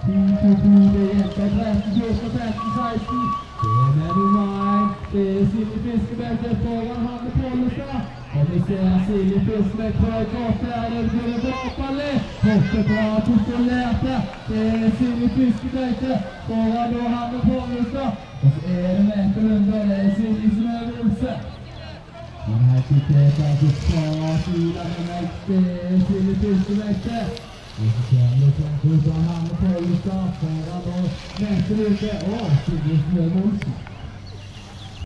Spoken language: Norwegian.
10-2, det hjelper 30-14-15-16. Det er med nummer 1. Det er Silje Fiskebekk foran Hanne Pollestad. Og vi ser Silje Fiskebekk på et kort der. Det blir bakballet. Hoppet bra, kontrollerte. Det er Silje Fiskebekk foran Hanne Pollestad. Og så er det Mette Lunde, det er Silje som er Olse. Men her sitter jeg altså fra siden med meg. Det er Silje Fiskebekk. Og så kommer det fra Hanne Pollestad foran Mette Lunde og Silje som er Olse.